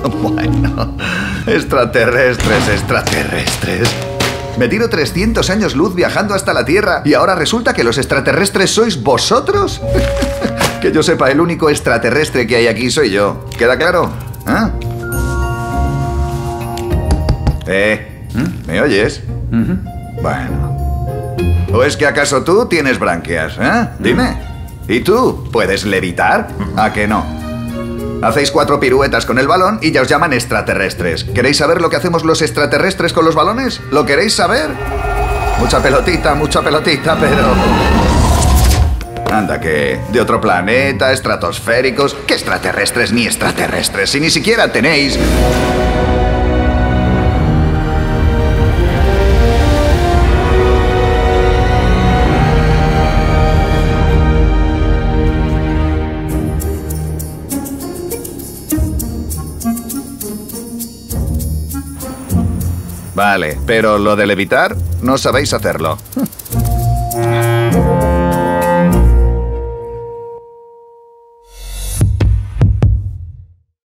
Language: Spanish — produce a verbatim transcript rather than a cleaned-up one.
Bueno, extraterrestres, extraterrestres. Me tiro trescientos años luz viajando hasta la Tierra y ahora resulta que los extraterrestres sois vosotros. Que yo sepa, el único extraterrestre que hay aquí soy yo. ¿Queda claro? ¿Ah? ¿Eh? ¿Me oyes? Uh-huh. Bueno. ¿O es que acaso tú tienes branquias? ¿Eh? Dime. ¿Y tú? ¿Puedes levitar? ¿A que no? Hacéis cuatro piruetas con el balón y ya os llaman extraterrestres. ¿Queréis saber lo que hacemos los extraterrestres con los balones? ¿Lo queréis saber? Mucha pelotita, mucha pelotita, pero... Anda que... de otro planeta, estratosféricos... ¿Qué extraterrestres ni extraterrestres? Si ni siquiera tenéis... Vale, pero lo de levitar, no sabéis hacerlo.